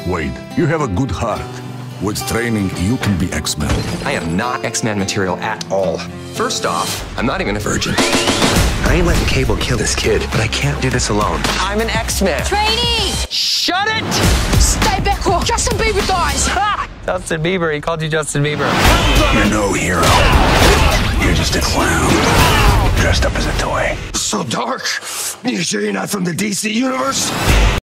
Wade, you have a good heart. With training, you can be X-Men. I am not X-Men material at all. First off, I'm not even a virgin. I ain't letting Cable kill this kid, but I can't do this alone. I'm an X-Men. Trainee! Shut it! Stay back or Justin Bieber dies! Ha! Justin Bieber, he called you Justin Bieber. You're no hero. You're just a clown, dressed up as a toy. So dark. You sure you're not from the DC universe?